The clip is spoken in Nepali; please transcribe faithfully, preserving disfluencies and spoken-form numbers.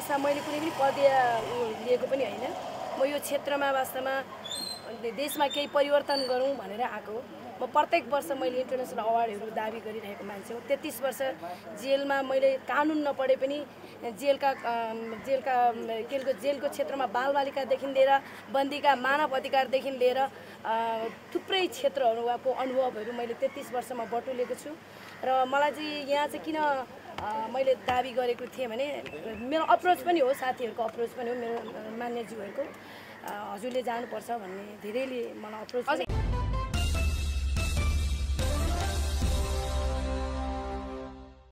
आशा मैले कुनै पनि पदीय लिएको पनि होइन। म यो क्षेत्रमा वास्तवमा देशमा केही परिवर्तन गरौँ भनेर आएको। म प्रत्येक वर्ष मैले इन्टरनेसनल अवार्डहरू दाबी गरिरहेको मान्छे हो। तेत्तीस वर्ष जेलमा मैले कानुन नपढे पनि जेलका जेलका जेलको जेलको क्षेत्रमा बालबालिकादेखि लिएर बन्दीका मानव अधिकारदेखि लिएर थुप्रै क्षेत्रहरूको अनुभवहरू मैले तेत्तीस वर्षमा बटुलेको छु। र मलाई चाहिँ यहाँ चाहिँ किन मैले दाबी गरेको थिएँ भने मेरो अप्रोच पनि हो, साथीहरूको अप्रोच पनि हो, मेरो मान्यज्यूहरूको हजुरले जानुपर्छ भन्ने धेरैले मलाई अप्रोच